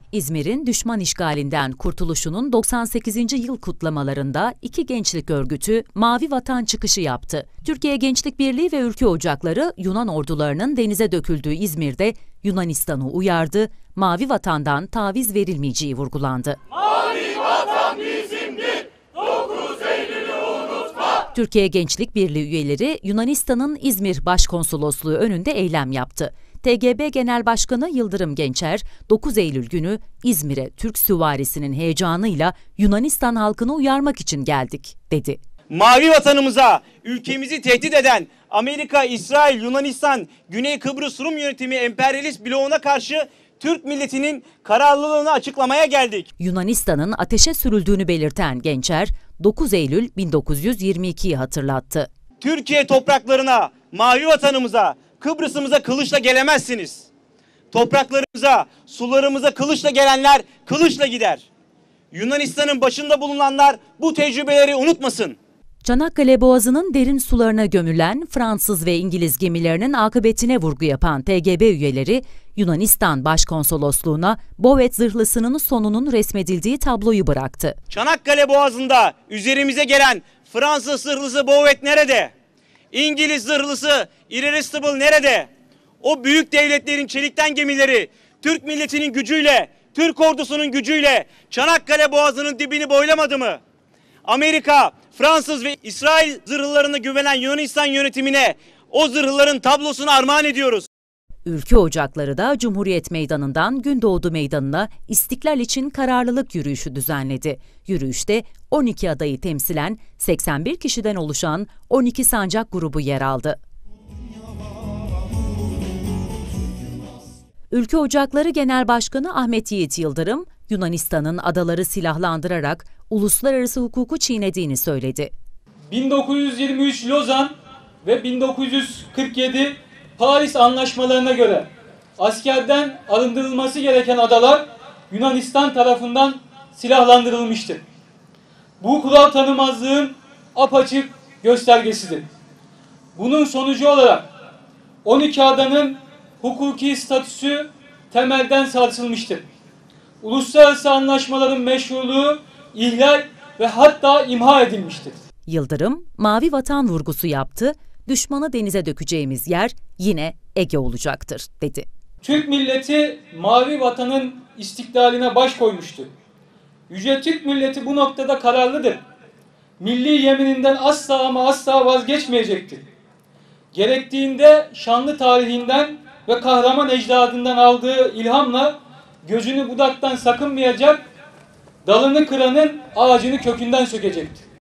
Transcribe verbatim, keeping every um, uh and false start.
İzmir'in düşman işgalinden kurtuluşunun doksan sekizinci yıl kutlamalarında iki gençlik örgütü Mavi Vatan çıkışı yaptı. Türkiye Gençlik Birliği ve Ülke Ocakları Yunan ordularının denize döküldüğü İzmir'de Yunanistan'ı uyardı, Mavi Vatan'dan taviz verilmeyeceği vurgulandı. Mavi Vatan bizimdir, dokuz Eylül'ü unutma. Türkiye Gençlik Birliği üyeleri Yunanistan'ın İzmir Başkonsolosluğu önünde eylem yaptı. T G B Genel Başkanı Yıldırım Gençer, dokuz Eylül günü İzmir'e Türk süvarisinin heyecanıyla Yunanistan halkını uyarmak için geldik, dedi. Mavi vatanımıza, ülkemizi tehdit eden Amerika, İsrail, Yunanistan, Güney Kıbrıs Rum yönetimi emperyalist bloğuna karşı Türk milletinin kararlılığını açıklamaya geldik. Yunanistan'ın ateşe sürüldüğünü belirten Gençer, dokuz Eylül bin dokuz yüz yirmi ikiyi hatırlattı. Türkiye topraklarına, mavi vatanımıza, Kıbrıs'ımıza kılıçla gelemezsiniz. Topraklarımıza, sularımıza kılıçla gelenler kılıçla gider. Yunanistan'ın başında bulunanlar bu tecrübeleri unutmasın. Çanakkale Boğazı'nın derin sularına gömülen Fransız ve İngiliz gemilerinin akıbetine vurgu yapan T G B üyeleri, Yunanistan Başkonsolosluğu'na Bovet zırhlısının sonunun resmedildiği tabloyu bıraktı. Çanakkale Boğazı'nda üzerimize gelen Fransız zırhlısı Bovet nerede? İngiliz zırhlısı Irresistible nerede? O büyük devletlerin çelikten gemileri Türk milletinin gücüyle, Türk ordusunun gücüyle Çanakkale Boğazı'nın dibini boylamadı mı? Amerika, Fransız ve İsrail zırhlılarına güvenen Yunanistan yönetimine o zırhlıların tablosunu armağan ediyoruz. Ülke Ocakları da Cumhuriyet Meydanı'ndan Gündoğdu Meydanı'na İstiklal için kararlılık yürüyüşü düzenledi. Yürüyüşte on iki adayı temsilen seksen bir kişiden oluşan on iki sancak grubu yer aldı. Ülke Ocakları Genel Başkanı Ahmet Yiğit Yıldırım, Yunanistan'ın adaları silahlandırarak uluslararası hukuku çiğnediğini söyledi. bin dokuz yüz yirmi üç Lozan ve bin dokuz yüz kırk yedi Paris Anlaşmalarına göre askerden arındırılması gereken adalar Yunanistan tarafından silahlandırılmıştır. Bu kural tanımazlığın apaçık göstergesidir. Bunun sonucu olarak on iki adanın hukuki statüsü temelden sarsılmıştır. Uluslararası anlaşmaların meşruluğu ihlal ve hatta imha edilmiştir. Yıldırım, Mavi Vatan vurgusu yaptı, düşmanı denize dökeceğimiz yer yine Ege olacaktır, dedi. Türk milleti Mavi Vatan'ın istiklaline baş koymuştur. Yüce Türk milleti bu noktada kararlıdır. Milli yemininden asla ama asla vazgeçmeyecektir. Gerektiğinde şanlı tarihinden ve kahraman ecdadından aldığı ilhamla gözünü budaktan sakınmayacak, dalını kıranın ağacını kökünden sökecektir.